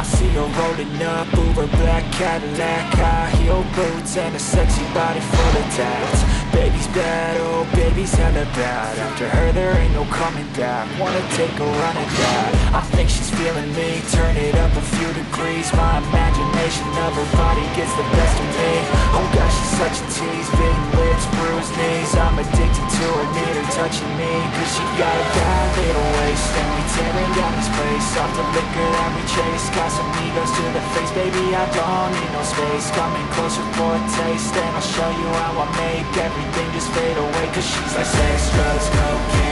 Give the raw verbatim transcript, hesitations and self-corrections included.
I see her rolling up, Uber black Cadillac, high heel boots and a sexy body full of tats. Baby's bad, oh baby's hella bad. After her there ain't no coming back. Wanna take a run at that. I think she's feeling me, turn it up a few degrees. My imagination of her body gets the best of me. Oh gosh, she's such a tease, big lips, bruised knees. I'm addicted to her, need her touching me, cause she got a bad little waist. And we tearing down this place, off the liquor that we chase. Got some egos to the face, baby I don't need no space. Coming closer for a taste, and I'll show you how I make everything just fade away. Cause she's like sex, drugs, cocaine,